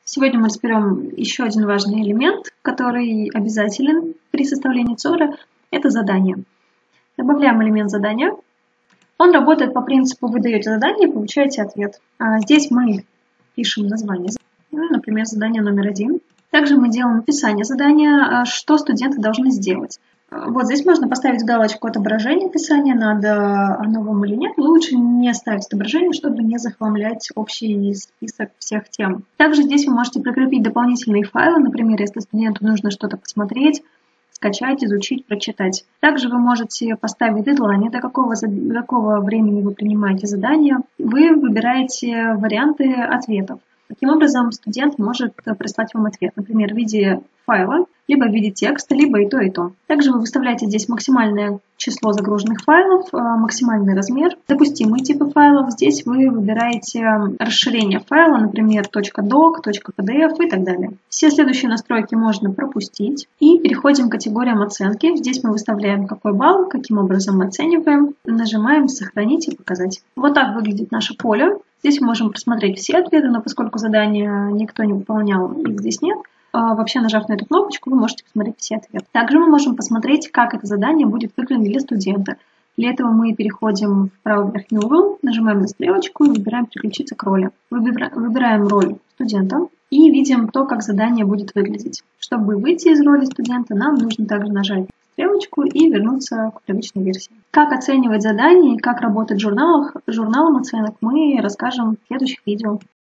Сегодня мы разберем еще один важный элемент, который обязателен при составлении ЦОРа. Это задание. Добавляем элемент задания. Он работает по принципу: вы даете задание и получаете ответ. Здесь мы пишем название, например, задание номер 1. Также мы делаем описание задания, что студенты должны сделать. Вот здесь можно поставить галочку «Отображение описания», надо оно вам или нет. Лучше не ставить отображение, чтобы не захламлять общий список всех тем. Также здесь вы можете прикрепить дополнительные файлы, например, если студенту нужно что-то посмотреть, скачать, изучить, прочитать. Также вы можете поставить дедлайн, до какого времени вы принимаете задание. Вы выбираете варианты ответов. Таким образом, студент может прислать вам ответ, например, в виде файла, либо в виде текста, либо и то, и то. Также вы выставляете здесь максимальное число загруженных файлов, максимальный размер, допустимые типы файлов. Здесь вы выбираете расширение файла, например, .doc, .pdf и так далее. Все следующие настройки можно пропустить. И переходим к категориям оценки. Здесь мы выставляем какой балл, каким образом мы оцениваем. Нажимаем «Сохранить» и «Показать». Вот так выглядит наше поле. Здесь мы можем просмотреть все ответы, но поскольку задание никто не выполнял, их здесь нет, вообще нажав на эту кнопочку, вы можете посмотреть все ответы. Также мы можем посмотреть, как это задание будет выглядеть для студента. Для этого мы переходим в правый верхний угол, нажимаем на стрелочку и выбираем «Переключиться к роли». Выбираем роль студента и видим то, как задание будет выглядеть. Чтобы выйти из роли студента, нам нужно также нажать стрелочку и вернуться к привычной версии. Как оценивать задания и как работать с журналом оценок мы расскажем в следующих видео.